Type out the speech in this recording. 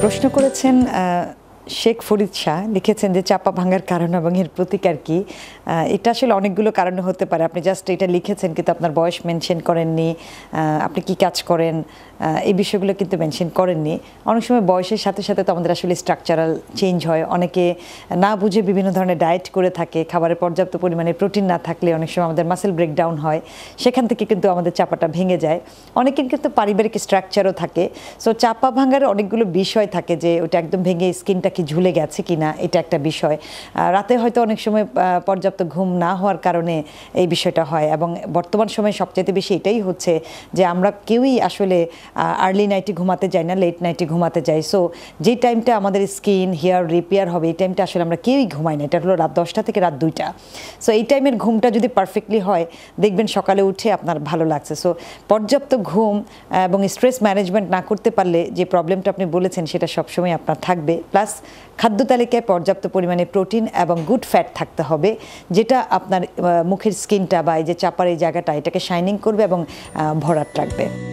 প্রশ্ন করেছেন শেখ ফরিদ শাহ, লিখেছেন যে চাপা ভাঙার কারণ এবং এর প্রতিকার কি। এটা আসলে অনেকগুলো কারণে হতে পারে। আপনি জাস্ট এটা লিখেছেন কিন্তু আপনার বয়স মেনশন করেননি, আপনি কি কাজ করেন এই বিষয়গুলো কিন্তু মেনশন করেননি। অনেক সময় বয়সের সাথে সাথে তো আমাদের আসলে স্ট্রাকচারাল চেঞ্জ হয়। অনেকে না বুঝে বিভিন্ন ধরনের ডায়েট করে থাকে, খাবারে পর্যাপ্ত পরিমাণে প্রোটিন না থাকলে অনেক সময় আমাদের মাসেল ব্রেকডাউন হয়, সেখান থেকে কিন্তু আমাদের চাপাটা ভেঙে যায়। অনেকের কিন্তু পারিবারিক স্ট্রাকচারও থাকে। সো চাপা ভাঙার অনেকগুলো বিষয় থাকে, যে ওটা একদম ভেঙে স্কিনটা কি ঝুলে গেছে কিনা, এটা একটা বিষয়। রাতে হয়তো অনেক সময় পর্যাপ্ত ঘুম না হওয়ার কারণে এই বিষয়টা হয়, এবং বর্তমান সময়ে সবচেয়ে বেশি এটাই হচ্ছে যে আমরা কেউই আসলে আর্লি নাইটে ঘুমাতে যাই না, লেট নাইটে ঘুমাতে যাই। সো যে টাইমটা আমাদের স্কিন হেয়ার রিপেয়ার হবে, এই টাইমটা আসলে আমরা কেউই ঘুমাই না। এটা হলো রাত 10টা থেকে রাত 2টা। সো এই টাইমের ঘুমটা যদি পারফেক্টলি হয়, দেখবেন সকালে উঠে আপনার ভালো লাগছে। সো পর্যাপ্ত ঘুম এবং স্ট্রেস ম্যানেজমেন্ট না করতে পারলে যে প্রবলেমটা আপনি বলেছেন সেটা সবসময় আপনার থাকবে। প্লাস খাদ্য তালিকায় পর্যাপ্ত পরিমাণে প্রোটিন এবং গুড ফ্যাট থাকতে হবে, যেটা আপনার মুখের স্কিনটা বা এই যে চাপার এই জায়গাটা, এটাকে শাইনিং করবে এবং ভরাট রাখবে।